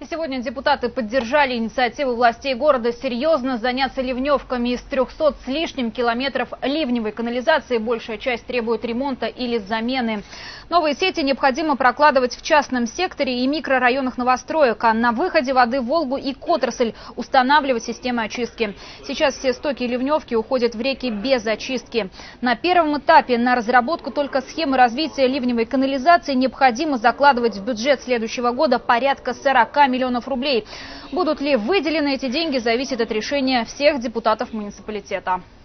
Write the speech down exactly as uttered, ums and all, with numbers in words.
И сегодня депутаты поддержали инициативу властей города серьезно заняться ливневками. Из трёхсот с лишним километров ливневой канализации большая часть требует ремонта или замены. Новые сети необходимо прокладывать в частном секторе и микрорайонах новостроек, а на выходе воды в Волгу и к отрасль устанавливать системы очистки. Сейчас все стоки ливневки уходят в реки без очистки. На первом этапе на разработку только схемы развития ливневой канализации необходимо закладывать в бюджет следующего года порядка сорока миллионов рублей. Будут ли выделены эти деньги, зависит от решения всех депутатов муниципалитета.